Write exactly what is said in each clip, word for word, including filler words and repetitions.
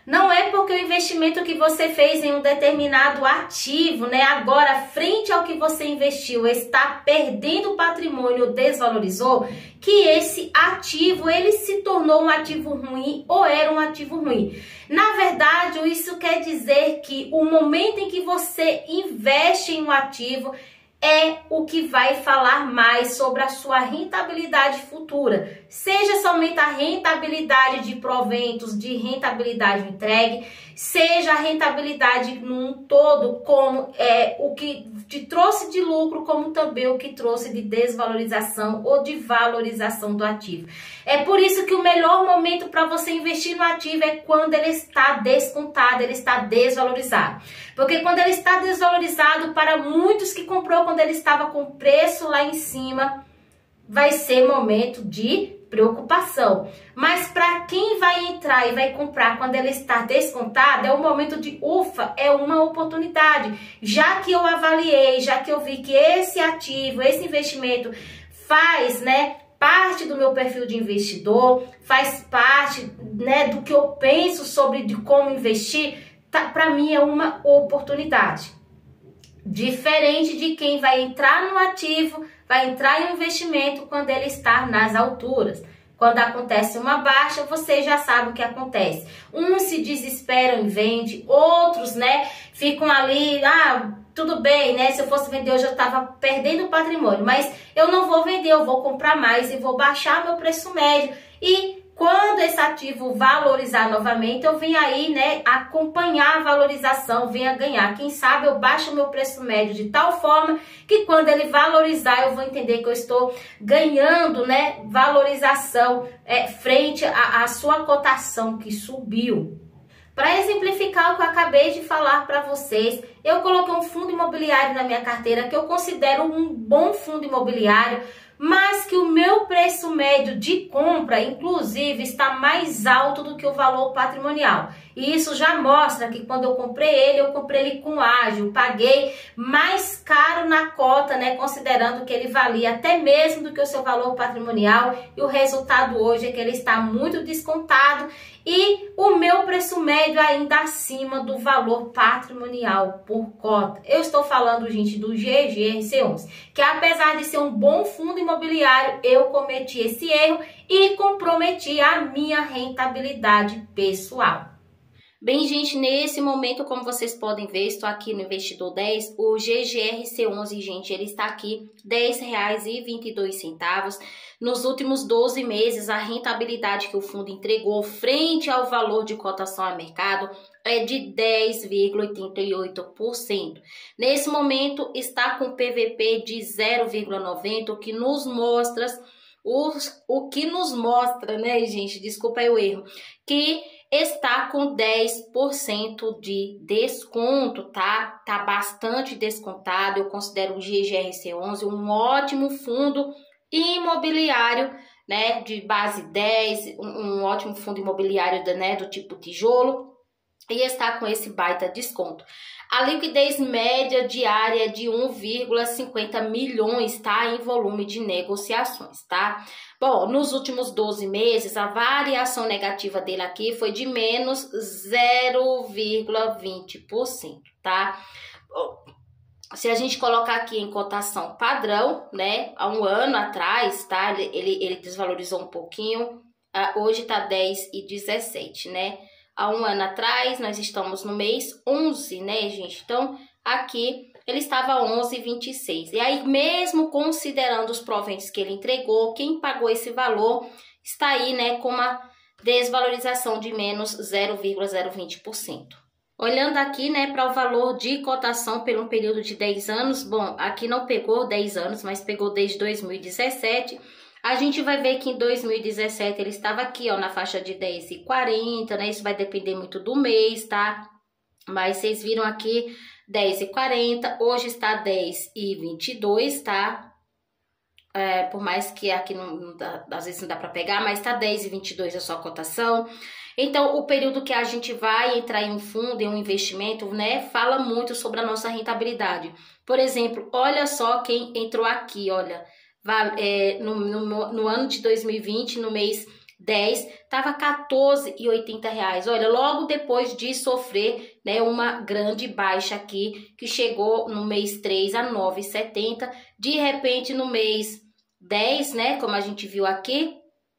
Não é porque o investimento que você fez em um determinado ativo, né, agora frente ao que você investiu, está perdendo patrimônio, desvalorizou, que esse ativo ele se tornou um ativo ruim ou era um ativo ruim. Na verdade, isso quer dizer que o momento em que você investe em um ativo é o que vai falar mais sobre a sua rentabilidade futura. Seja somente a rentabilidade de proventos, de rentabilidade entregue, seja a rentabilidade num todo, como é, o que te trouxe de lucro, como também o que trouxe de desvalorização ou de valorização do ativo. É por isso que o melhor momento para você investir no ativo é quando ele está descontado, ele está desvalorizado. Porque quando ele está desvalorizado, para muitos que comprou quando ele estava com preço lá em cima, vai ser momento de preocupação. Mas para quem vai entrar e vai comprar quando ele está descontado, é um momento de ufa, é uma oportunidade. Já que eu avaliei, já que eu vi que esse ativo, esse investimento faz, né, parte do meu perfil de investidor, faz parte, né, do que eu penso sobre de como investir, tá, para mim é uma oportunidade. Diferente de quem vai entrar no ativo, vai entrar em um investimento quando ele está nas alturas. Quando acontece uma baixa, você já sabe o que acontece. Uns se desesperam e vendem, outros, né, ficam ali, ah, tudo bem, né, se eu fosse vender hoje eu estava perdendo patrimônio, mas eu não vou vender, eu vou comprar mais e vou baixar meu preço médio. E quando esse ativo valorizar novamente, eu venho aí, né, acompanhar a valorização, venha ganhar. Quem sabe eu baixo o meu preço médio de tal forma que quando ele valorizar, eu vou entender que eu estou ganhando, né, valorização é, frente à sua cotação que subiu. Para exemplificar o que eu acabei de falar para vocês, eu coloquei um fundo imobiliário na minha carteira que eu considero um bom fundo imobiliário, mas que o meu preço médio de compra, inclusive, está mais alto do que o valor patrimonial. E isso já mostra que quando eu comprei ele, eu comprei ele com ágio, paguei mais caro na cota, né, considerando que ele valia até mesmo do que o seu valor patrimonial, e o resultado hoje é que ele está muito descontado e o meu preço médio ainda acima do valor patrimonial por cota. Eu estou falando, gente, do G G R C onze, que apesar de ser um bom fundo imobiliário, eu cometi esse erro e comprometi a minha rentabilidade pessoal. Bem, gente, nesse momento, como vocês podem ver, estou aqui no Investidor dez, o G G R C onze, gente, ele está aqui dez reais e vinte e dois centavos. Nos últimos doze meses, a rentabilidade que o fundo entregou frente ao valor de cotação a mercado é de dez vírgula oitenta e oito por cento. Nesse momento, está com P V P de zero vírgula noventa, o que nos mostra, o, o que nos mostra, né, gente, desculpa aí o erro, que está com dez por cento de desconto, tá? Tá bastante descontado. Eu considero o G G R C onze um ótimo fundo imobiliário, né, de base dez, um, um ótimo fundo imobiliário, né, do tipo tijolo, e está com esse baita desconto. A liquidez média diária é de um vírgula cinquenta milhões, tá, em volume de negociações, tá? Bom, nos últimos doze meses, a variação negativa dele aqui foi de menos zero vírgula vinte por cento, tá? Bom, se a gente colocar aqui em cotação padrão, né, há um ano atrás, tá, ele, ele, ele desvalorizou um pouquinho, uh, hoje tá dez e dezessete, né? Há um ano atrás, nós estamos no mês onze, né, gente? Então, aqui ele estava onze e vinte e seis. E aí, mesmo considerando os proventos que ele entregou, quem pagou esse valor está aí, né, com uma desvalorização de menos zero vírgula zero vinte por cento. Olhando aqui, né, para o valor de cotação por um período de dez anos, bom, aqui não pegou dez anos, mas pegou desde dois mil e dezessete. A gente vai ver que em dois mil e dezessete ele estava aqui, ó, na faixa de dez e quarenta, né? Isso vai depender muito do mês, tá? Mas vocês viram aqui dez e quarenta, hoje está dez e vinte e dois, tá? É, por mais que aqui não, não dá, às vezes não dá para pegar, mas tá dez e vinte e dois a sua cotação. Então, o período que a gente vai entrar em um fundo, em um investimento, né, fala muito sobre a nossa rentabilidade. Por exemplo, olha só quem entrou aqui, olha, é, no, no, no ano de dois mil e vinte, no mês dez, tava quatorze e oitenta reais. Olha, logo depois de sofrer, né, uma grande baixa aqui, que chegou no mês três a nove e setenta, de repente no mês dez, né, como a gente viu aqui,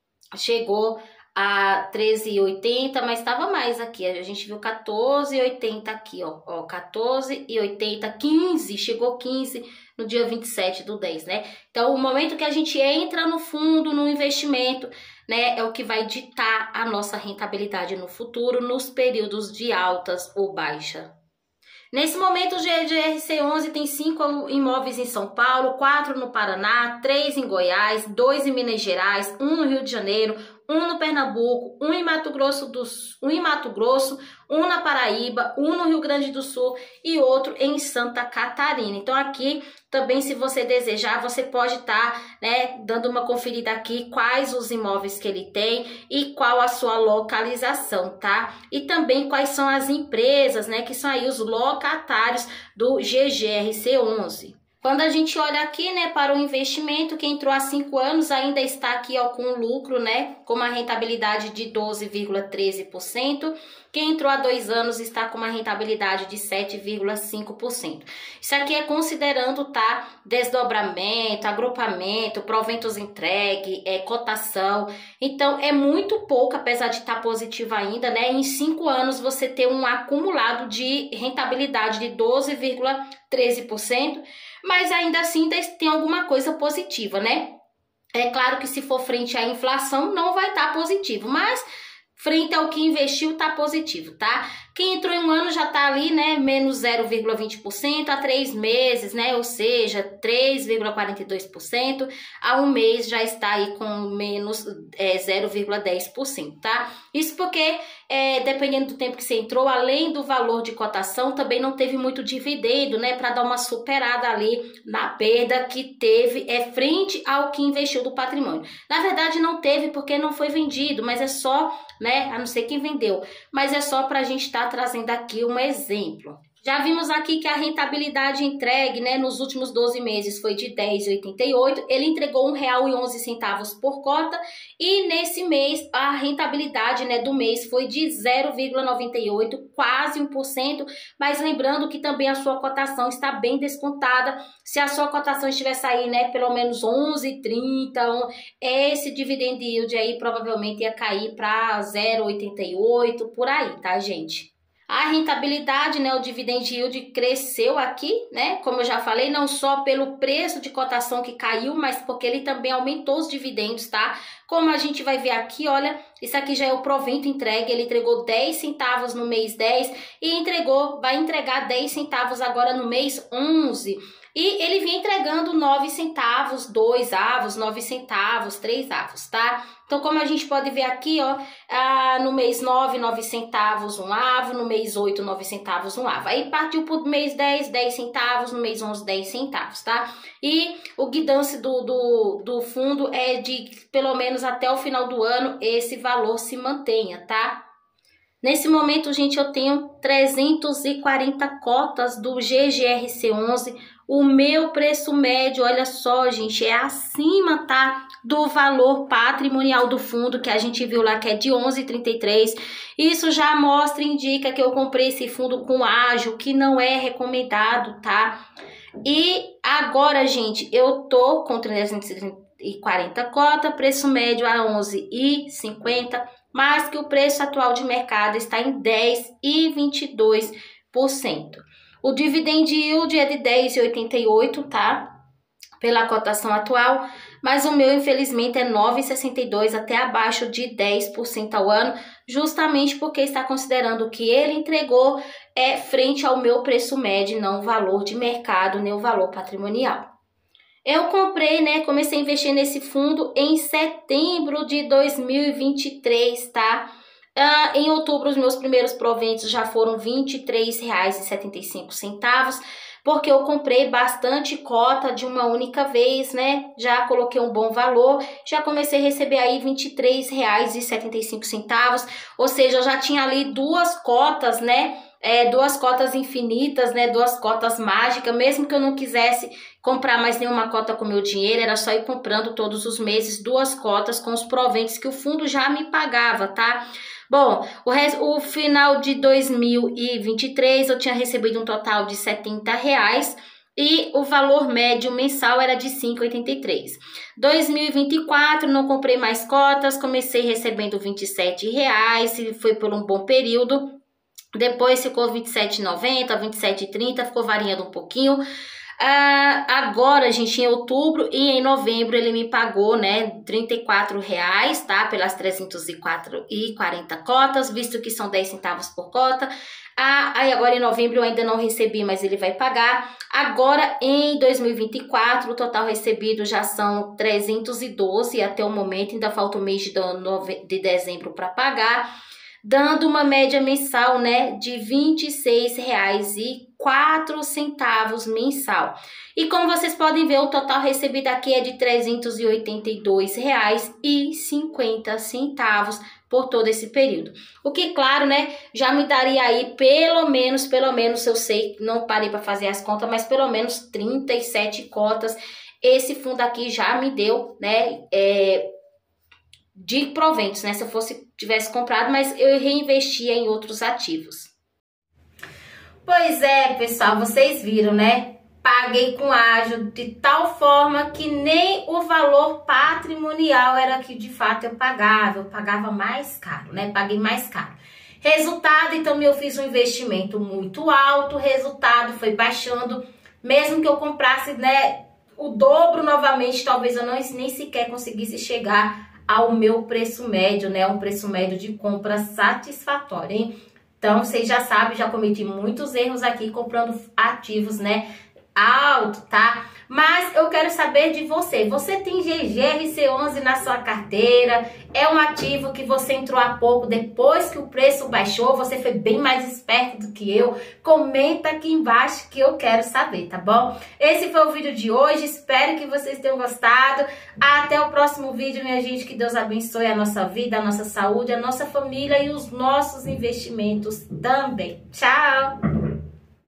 chegou a treze e oitenta, mas estava mais aqui, a gente viu quatorze e oitenta aqui, ó, ó, quatorze e oitenta, quinze, chegou quinze no dia vinte e sete do dez, né? Então, o momento que a gente entra no fundo, no investimento, né, é o que vai ditar a nossa rentabilidade no futuro, nos períodos de altas ou baixa. Nesse momento, o G G R C onze tem cinco imóveis em São Paulo, quatro no Paraná, três em Goiás, dois em Minas Gerais, um no Rio de Janeiro, um no Pernambuco, um em Mato Grosso do um em Mato Grosso, um na Paraíba, um no Rio Grande do Sul e outro em Santa Catarina. Então aqui também, se você desejar, você pode estar, tá, né, dando uma conferida aqui quais os imóveis que ele tem e qual a sua localização, tá? E também quais são as empresas, né, que são aí os locatários do G G R C onze. Quando a gente olha aqui, né, para o investimento, quem entrou há cinco anos ainda está aqui, ó, com lucro, né, com uma rentabilidade de doze vírgula treze por cento. Quem entrou há dois anos está com uma rentabilidade de sete vírgula cinco por cento. Isso aqui é considerando, tá, desdobramento, agrupamento, proventos entregue, é, cotação. Então, é muito pouco, apesar de estar positivo ainda, né, em cinco anos você ter um acumulado de rentabilidade de doze vírgula treze por cento. Mas ainda assim tem alguma coisa positiva, né? É claro que se for frente à inflação não vai estar positivo, mas frente ao que investiu tá positivo, tá? Quem entrou em um ano já tá ali, né, menos zero vírgula vinte por cento, a três meses, né, ou seja, três vírgula quarenta e dois por cento, a um mês já está aí com menos é, zero vírgula dez por cento, tá? Isso porque, é, dependendo do tempo que você entrou, além do valor de cotação, também não teve muito dividendo, né, para dar uma superada ali na perda que teve é, frente ao que investiu do patrimônio. Na verdade, não teve porque não foi vendido, mas é só, né, a não ser quem vendeu, mas é só para a gente estar trazendo aqui um exemplo. Já vimos aqui que a rentabilidade entregue, né, nos últimos doze meses foi de dez vírgula oitenta e oito, ele entregou um real e onze centavos por cota e nesse mês a rentabilidade, né, do mês foi de zero vírgula noventa e oito, quase um por cento, mas lembrando que também a sua cotação está bem descontada. Se a sua cotação estivesse aí, né, pelo menos onze vírgula trinta, esse dividend yield aí provavelmente ia cair para zero vírgula oitenta e oito, por aí, tá, gente? A rentabilidade, né, o dividend yield cresceu aqui, né, como eu já falei, não só pelo preço de cotação que caiu, mas porque ele também aumentou os dividendos, tá? Como a gente vai ver aqui, olha, isso aqui já é o provento entregue, ele entregou dez centavos no mês dez e entregou, vai entregar dez centavos agora no mês onze. E ele vinha entregando nove centavos, dois avos, nove centavos, três avos, tá? Então, como a gente pode ver aqui, ó, ah, no mês nove, nove centavos, um avo, no mês oito, nove centavos, um avo. Aí partiu pro mês dez, dez centavos, no mês onze, dez centavos, tá? E o guidance do, do, do fundo é de, pelo menos até o final do ano, esse valor se mantenha, tá? Nesse momento, gente, eu tenho trezentas e quarenta cotas do G G R C onze. O meu preço médio, olha só, gente, é acima, tá, do valor patrimonial do fundo, que a gente viu lá que é de onze vírgula trinta e três. Isso já mostra, indica que eu comprei esse fundo com ágio, que não é recomendado, tá? E agora, gente, eu tô com trezentas e quarenta cotas, preço médio a onze vírgula cinquenta, mas que o preço atual de mercado está em dez vírgula vinte e dois por cento. O dividend yield é de dez vírgula oitenta e oito, tá? Pela cotação atual, mas o meu, infelizmente, é nove vírgula sessenta e dois, até abaixo de dez por cento ao ano, justamente porque está considerando o que ele entregou é frente ao meu preço médio, não o valor de mercado, nem o valor patrimonial. Eu comprei, né, comecei a investir nesse fundo em setembro de dois mil e vinte e três, tá? Uh, em outubro, os meus primeiros proventos já foram vinte e três reais e setenta e cinco centavos, porque eu comprei bastante cota de uma única vez, né? Já coloquei um bom valor, já comecei a receber aí vinte e três reais e setenta e cinco centavos, ou seja, eu já tinha ali duas cotas, né? é, duas cotas infinitas, né? Duas cotas mágicas, mesmo que eu não quisesse comprar mais nenhuma cota com meu dinheiro, era só ir comprando todos os meses duas cotas com os proventos que o fundo já me pagava, tá? Bom, o, res, o final de dois mil e vinte e três eu tinha recebido um total de setenta reais e o valor médio mensal era de cinco reais e oitenta e três centavos. dois mil e vinte e quatro não comprei mais cotas, comecei recebendo vinte e sete reais, foi por um bom período. Depois ficou vinte e sete reais e noventa centavos, vinte e sete reais e trinta centavos, ficou variando um pouquinho. Uh, agora, gente, em outubro e em novembro ele me pagou, né, trinta e quatro reais, tá, pelas trezentas e quarenta cotas, visto que são dez centavos por cota. Ah, aí agora em novembro eu ainda não recebi, mas ele vai pagar. Agora em dois mil e vinte e quatro o total recebido já são trezentos e doze até o momento, ainda falta o mês de, de dezembro para pagar, dando uma média mensal, né, de vinte e seis reais e quatro centavos mensal. E como vocês podem ver, o total recebido aqui é de trezentos e oitenta e dois reais e cinquenta centavos por todo esse período. O que, claro, né, já me daria aí pelo menos, pelo menos, eu sei, não parei para fazer as contas, mas pelo menos trinta e sete cotas. Esse fundo aqui já me deu, né, é, de proventos, né, se eu fosse, tivesse comprado, mas eu reinvestia em outros ativos. Pois é, pessoal, vocês viram, né? Paguei com ágio de tal forma que nem o valor patrimonial era que de fato eu pagava. Eu pagava mais caro, né? Paguei mais caro. Resultado, então, eu fiz um investimento muito alto. Resultado foi baixando. Mesmo que eu comprasse, né, o dobro novamente, talvez eu não, nem sequer conseguisse chegar ao meu preço médio, né? Um preço médio de compra satisfatório, hein? Então, vocês já sabem, já cometi muitos erros aqui comprando ativos, né, alto, tá? Mas eu quero saber de você. Você tem G G R C onze na sua carteira? É um ativo que você entrou há pouco, depois que o preço baixou, você foi bem mais esperto do que eu? Comenta aqui embaixo que eu quero saber, tá bom? Esse foi o vídeo de hoje, espero que vocês tenham gostado. Até o próximo vídeo, minha gente, que Deus abençoe a nossa vida, a nossa saúde, a nossa família e os nossos investimentos também. Tchau!